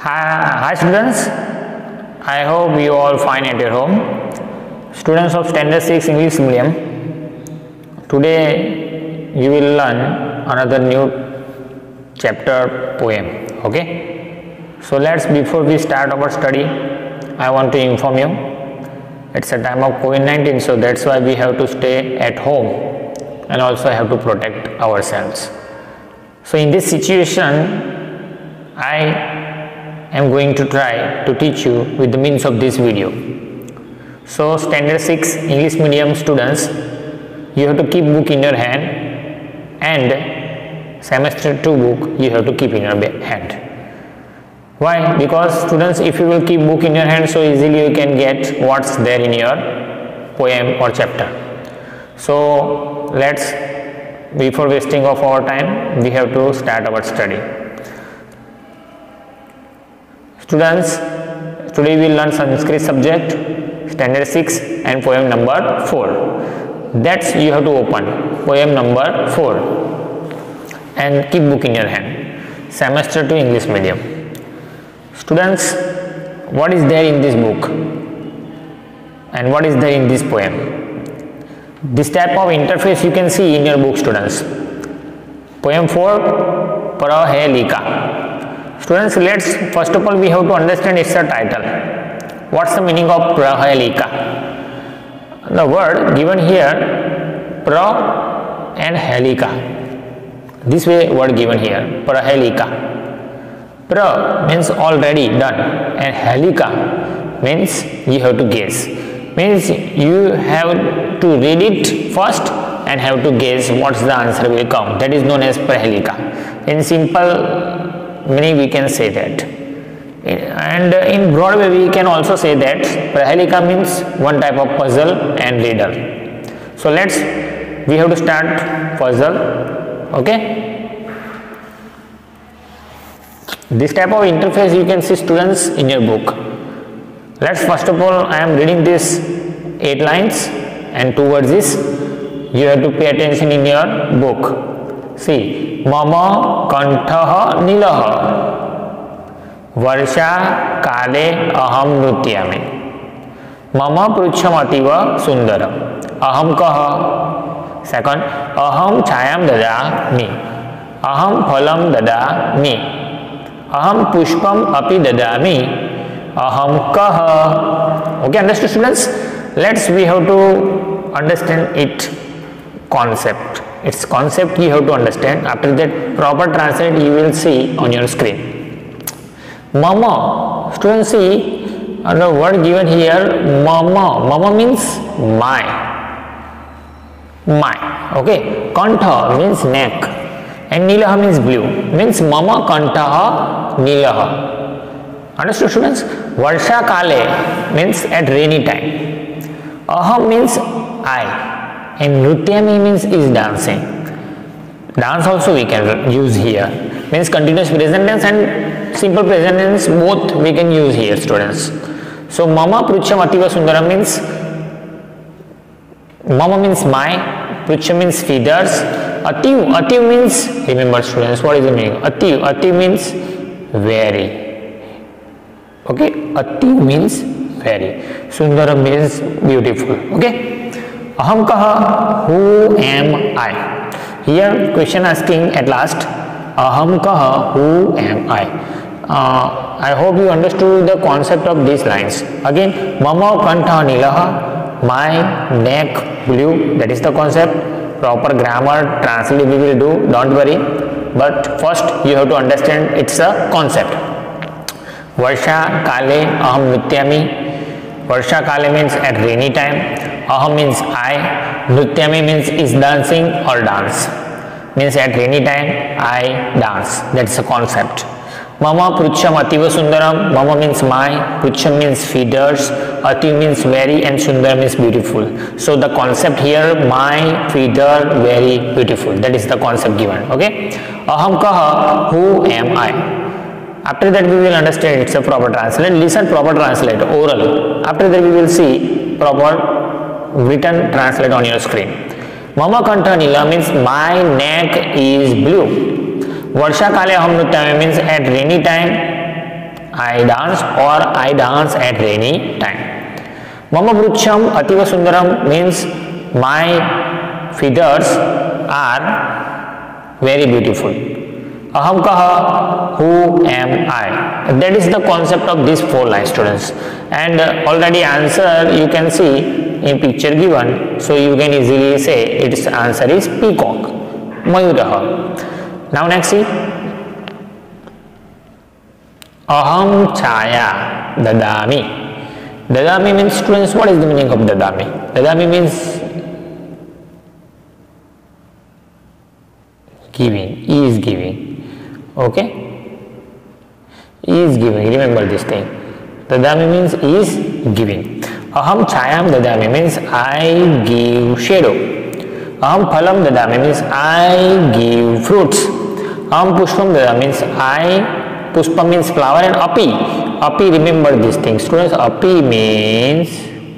Hi students, I hope you all fine at your home. Students of Standard 6 English Medium, today you will learn another new chapter poem. Okay, so before we start our study, I want to inform you it's a time of COVID-19, so that's why we have to stay at home and also have to protect ourselves. So in this situation, I am going to try to teach you with the means of this video. So Standard 6 English Medium students, you have to keep book in your hand, and Semester 2 book you have to keep in your hand. Why? Because students, if you will keep book in your hand, so easily you can get what's there in your poem or chapter. So before wasting of our time, we have to start our study. Students, today we will learn Sanskrit subject, Standard 6 and poem number 4. That's you have to open poem number 4 and keep book in your hand. Semester 2 English Medium. Students, what is there in this book and what is there in this poem? This type of interface you can see in your book, students. Poem 4, Prahelika. Students, first of all we have to understand its title. What's the meaning of Prahelika? The word given here, pra and helika. This way word given here, Prahelika. Pra means already done, and helika means you have to guess. Means you have to read it first and have to guess what's the answer will come. That is known as Prahelika. In simple meaning we can say that, and in broad way we can also say that Prahelika means one type of puzzle and riddle. So we have to start puzzle. Okay, this type of interface you can see, students, in your book. First of all I am reading this 8 lines and 2 words is you have to pay attention in your book. See, mama kantha nilaha varsha kale aham nrutyami mama pruchhamativa sundaram aham kaha. Second, aham chayam dadami aham phalam dadami aham pushpam api dadami aham kaha. Okay, understood, students? We have to understand its concept you have to understand. After that, proper translate you will see on your screen. Mama, students, see the word given here, mama means my. Okay, kantha means neck and nilaha means blue, means mama kantaha nilaha. Understood, students? Varsha kale means at rainy time. Aham means I, and nrutyami means is dancing. Dance also we can use here, means continuous present tense and simple present tense, both we can use here, students. So mama pruchhamativa sundaram means mama means my, pruchha means feathers, ativ means, remember students, what is the meaning? Ativ means very. Okay, ativ means very, sundaram means beautiful. Okay, aham kaha, who am I? Here question asking at last, aham kaha, who am I? I hope you understood the concept of these lines. Again, mama kantha nilaha, my neck blue, that is the concept. Proper grammar translate we will do, don't worry, but first you have to understand it's a concept. Varsha kale aham nrutyami. Varsha kale means at rainy time. Aham means I. Nrutyami means is dancing or dance. Means at rainy time I dance. That's a concept. Mama pruchham ativa sundaram. Mama means my. Pruchham means feathers. Ativ means very, and sundaram means beautiful. So the concept here, my, feather, very, beautiful. That is the concept given. Okay. Aham kaha, who am I? After that we will understand it's a proper translate. Listen, proper translate, oral. After that we will see proper written translate on your screen. Mama kantha nila means my neck is blue. Varsha kale aham nrutyami means at rainy time I dance or I dance at rainy time. Mama Vrucham Ativa Sundaram means my feathers are very beautiful. Aham kaha, who am I? That is the concept of these 4 lines, students. And already answer you can see in picture given, so you can easily say its answer is peacock, Mayuraha. Now next see. Aham chaya dadami. Dadami means, students, what is the meaning of dadami? Dadami means giving, is giving. Okay, is giving, remember this thing. Dadami means is giving. Aham chayam dadami means I give shadow. Aham phalam dadami means I give fruits. Aham pushpam dadami means I, pushpam means flower, and api, remember this thing, students. Api means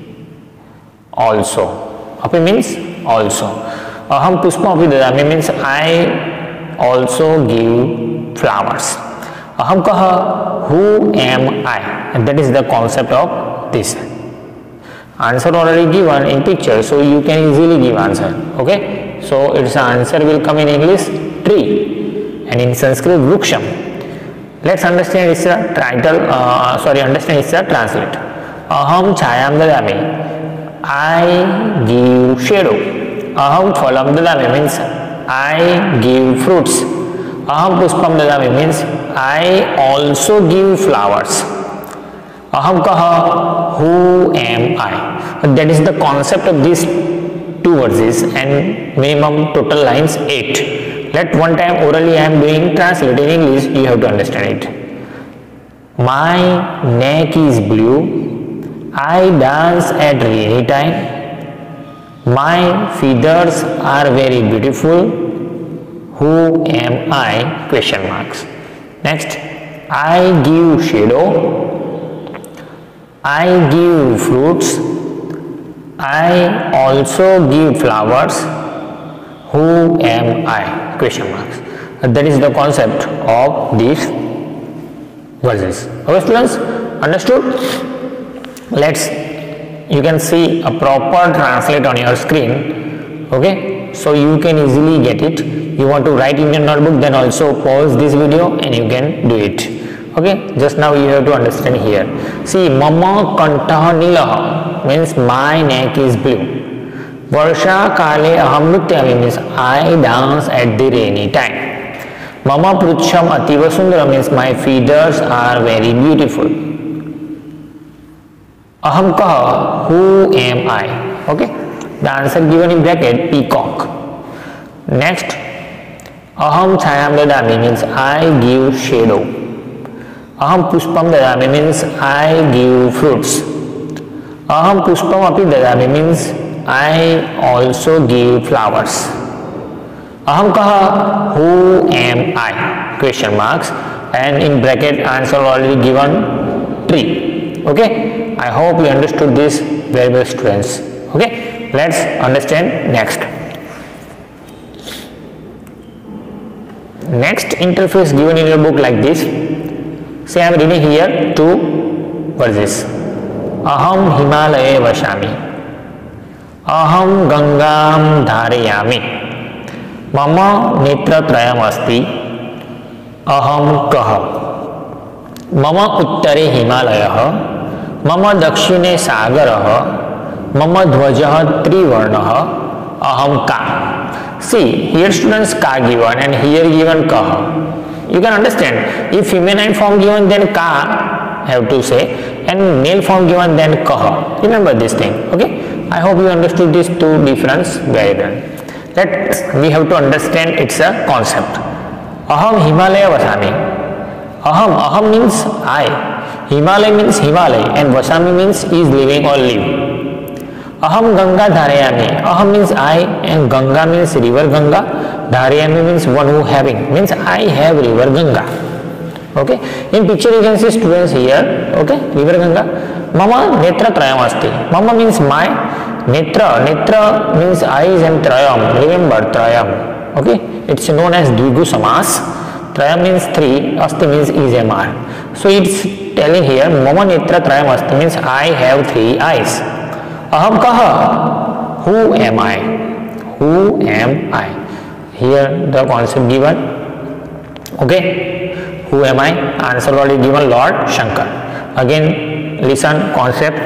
also. Api means also. Aham pushpam api dadami means I also give flowers. Aham kaha, who am I? And that is the concept of this. Answer already given in picture, so you can easily give answer. Okay, so its answer will come in English tree, and in Sanskrit vruksham. Let's understand its title. Understand its translate. Aham chayam dadami, I give shadow. Aham phalam dadami means I give fruits. Aham pushpam dadami means I also give flowers. Aham kaha, who am I? That is the concept of these 2 verses, and minimum total lines 8. Let one time orally I am doing translate in English, you have to understand it. My neck is blue, I dance at rainy time, my feathers are very beautiful, who am I? Question marks. Next, I give shadow, I give fruits, I also give flowers, who am I? Question marks. That is the concept of these verses. Okay, students, understood? Let's, you can see a proper translate on your screen. Okay, so you can easily get it. You want to write in your notebook, then also pause this video and you can do it. Okay, just now you have to understand here. See, mama kantaha nilaha means my neck is blue. Varsha kale aham nrityami means I dance at the rainy time. Mama pruchham ativa sundara means my feathers are very beautiful. Aham kaha, who am I? Okay, the answer given in bracket, peacock. Next, aham chayam dadami means I give shadow. Aham pushpam dadami means I give fruits. Aham pushpam api dadami means I also give flowers. Aham kaha, who am I? Question marks, and in bracket answer already given tree. Okay, I hope you understood this very well, students. Okay, let's understand next. Next interface given in your book like this. Say I am reading here 2 verses. Aham Himalaye Vashami. Aham Gangam Dharayami. Mama Netra Trayam Asti. Aham Kaha. Mama Uttare Himalayah. Mama Dakshine Sagarah. Mama Dhvajah Trivarnah. Aham Ka. See, here students Ka given and here given Kaha. You can understand, if feminine form given then ka have to say, and male form given then kaha. Remember this thing. Okay, I hope you understood these 2 difference very well. We have to understand its a concept. Aham Himalaya Vasami. Aham means I, Himalaya means Himalaya, and Vasami means is living or live. Aham Ganga Dharayami. Aham means I, and Ganga means river Ganga. Dharayami means one who having, means I have river Ganga. Okay, in picture you can see students here. Okay, river Ganga. Mama Netra Trayam Asti. Mama means my, Netra means eyes, and Trayam, remember Trayam. Okay, it's known as Dvigu Samas. Trayam means 3, Asti means is MR. So its telling here mama netra trayam asti means I have 3 eyes. Aham kaha? Who am I? Who am I? Here the concept given. Okay, who am I? Answer already given, Lord Shankar. Again listen concept.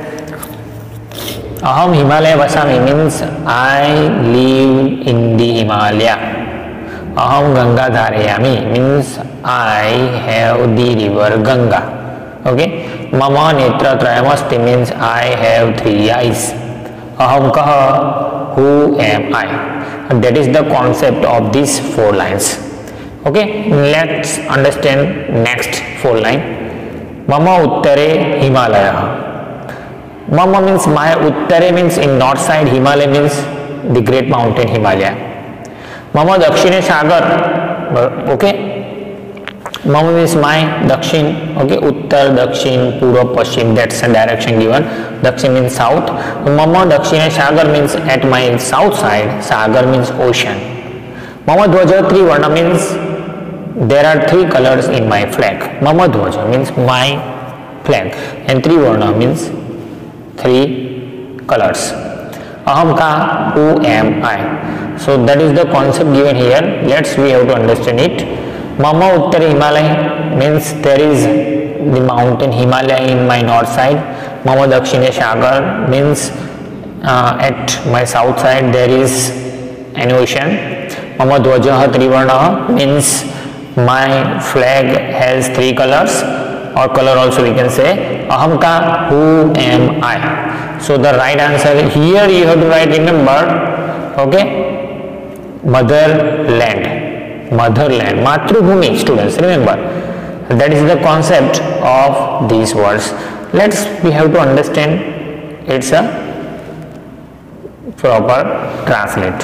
Aham Himalaya vasami means I live in the Himalaya. Aham Ganga dharayami means I have the river Ganga. Okay, mama netra trayamasti means I have 3 eyes. Aham kaha? Who am I? And that is the concept of these 4 lines. Okay, let's understand next 4 line. Mama uttare Himalaya. Mama means my, uttare means in north side, Himalaya means the great mountain Himalaya. Mama dakshine sagar. Okay, mama means my, dakshin. Okay, uttar, dakshin, purva, paschim, that's a direction given. Dakshin means south. Mama dakshine sagar means at my south side. Sagar means ocean. Mama dhwaja trivarna means there are 3 colors in my flag. Mama dhwaja means my flag, and trivarna means 3 colors. Aham ka? Who am I? So that is the concept given here. We have to understand it. Mama uttare Himalaya means there is the mountain Himalaya in my north side. Mama dakshine sagar means at my south side there is an ocean. Mama dhwaja trivarna means my flag has 3 colors, or color also we can say. Aham ka? Who am I? So the right answer here you have to write, remember, okay, motherland, matrubhumi, students, remember, that is the concept of these words. We have to understand it's a proper translate.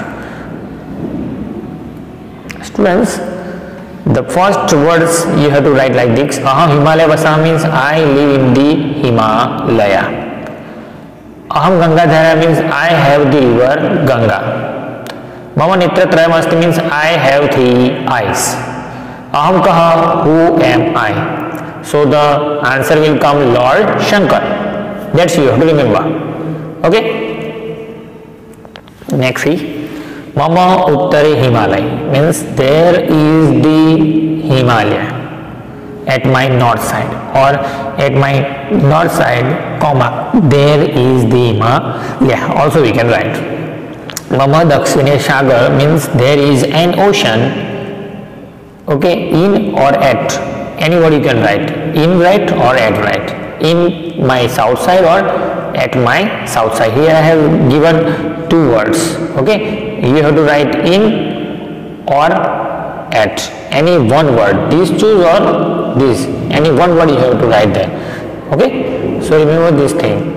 Students, the first words you have to write like this. Aham Himalaya vasa means I live in the Himalaya. Aham Ganga dhara means I have the river Ganga. Mama netra trayam asti means I have 3 eyes. Aham kaha? Who am I? So the answer will come Lord Shankar. That's you have to remember. Okay. Next see. Mama uttare Himalaya means there is the Himalaya at my north side, or at my north side, comma, there is the Himalaya. Also we can write. Mama dakshine sagar means there is an ocean. Okay, in or at, any word you can write, in right or at right, in my south side or at my south side. Here I have given 2 words. Okay, you have to write in or at, any one word, these choose or this, any one word you have to write there. Okay, so remember this thing.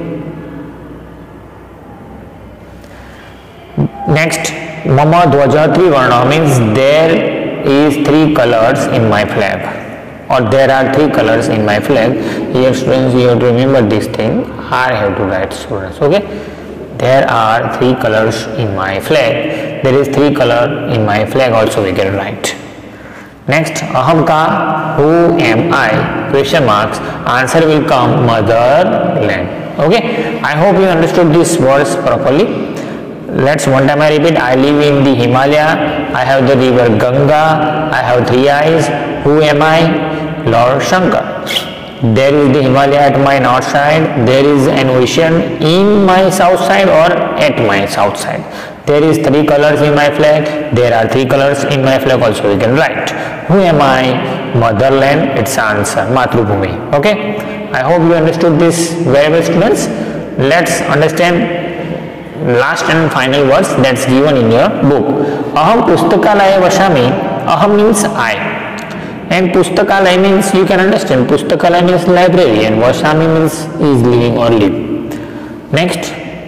Next, mama dhwaja trivarna means there is 3 colors in my flag, or there are 3 colors in my flag. Here students, you have to remember this thing. I have to write, students. Okay, there are 3 colors in my flag. There is 3 color in my flag also we can write. Next, aham ka? Who am I? Question marks. Answer will come motherland. Okay, I hope you understood these words properly. Let's one time I repeat. I live in the Himalaya. I have the river Ganga. I have 3 eyes. Who am I? Lord Shankar. There is the Himalaya at my north side. There is an ocean in my south side or at my south side. There is 3 colors in my flag. There are 3 colors in my flag also we can write. Who am I? Motherland. It's answer Matrubhumi. Okay, I hope you understood this very well, students. Let's understand last and final words that's given in your book. Aham pustakalaya vashami. Aham means I, and pustakalaya means, you can understand, pustakalaya means library, and vashami means is living or live. Next,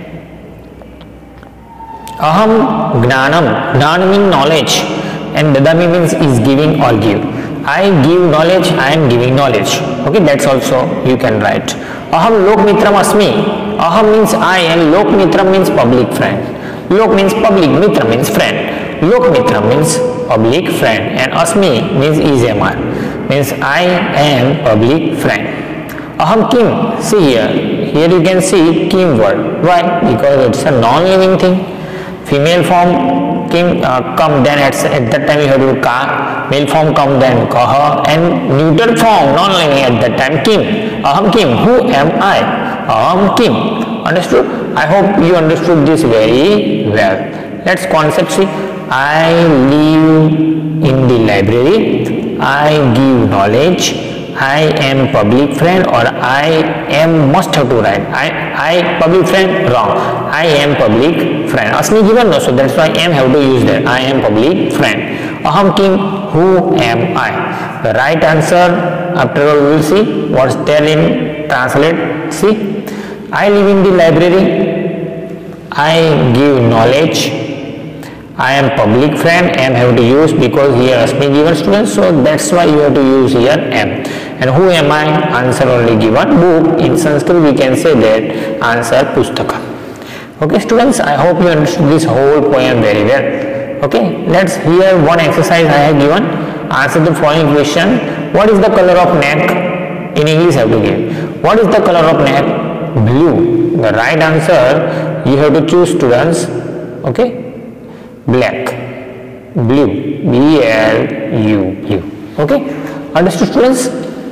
aham gnanam. Gnan means knowledge, and dadami means is giving or give. I give knowledge, I am giving knowledge. Okay, that's also you can write. Aham lok mitram asmi. Aham means I, and lok mitram means public friend. Lok means public, mitra means friend. Lok mitram means public friend, and asmi means is am, means I am public friend. Aham kim. See here. Here you can see kim word. Why? Because it's a non-living thing. Female form kim come, then at that time you have to do ka. Male form come, then kah, and neuter form non-living at that time kim. Aham kim. Who am I? Aham kim. Understood? I hope you understood this very well. Let's concept see. I live in the library. I give knowledge. I am public friend, or I am must have to write. I public friend, wrong. I am public friend. Asmi given no, so that's why am have to use that. I am public friend. Aham kim. Who am I? The right answer, after all, we will see what's there in translate. See, I live in the library. I give knowledge. I am public friend. Am have to use because here Asmi given students, so that's why you have to use here am. And who am I? Answer only given book. In Sanskrit we can say that answer pustaka. Okay students, I hope you understood this whole poem very well. Okay, let's hear one exercise I have given. Answer the following question. What is the color of neck? In English I have to give. What is the color of neck? Blue. The right answer you have to choose students. Okay, black. Blue. B-L-U. Blue. Okay, understood students?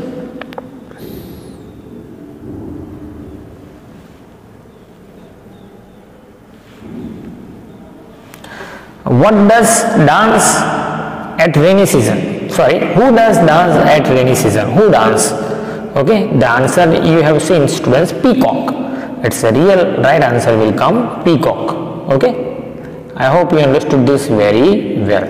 What does dance at rainy season? Sorry, who does dance at rainy season? Who dance? Okay, the answer you have seen students, peacock. It's a real right answer will come peacock. Okay, I hope you understood this very well.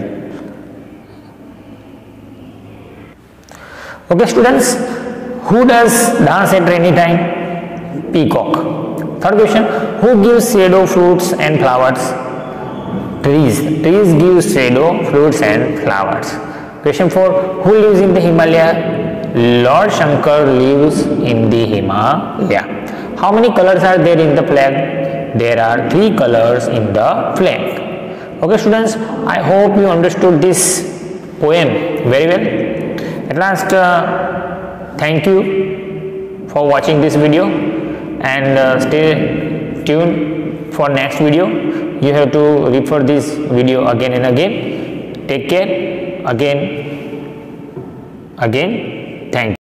Okay students, who does dance at rainy time? Peacock. Third question, who gives shadow, fruits and flowers? Trees. Trees give shadow, fruits and flowers. Question 4. Who lives in the Himalaya? Lord Shankar lives in the Himalaya. How many colors are there in the flag? There are 3 colors in the flag. Okay students, I hope you understood this poem very well. At last, thank you for watching this video, and stay tuned for next video. You have to refer this video again and again. Take care. Again. Thank you.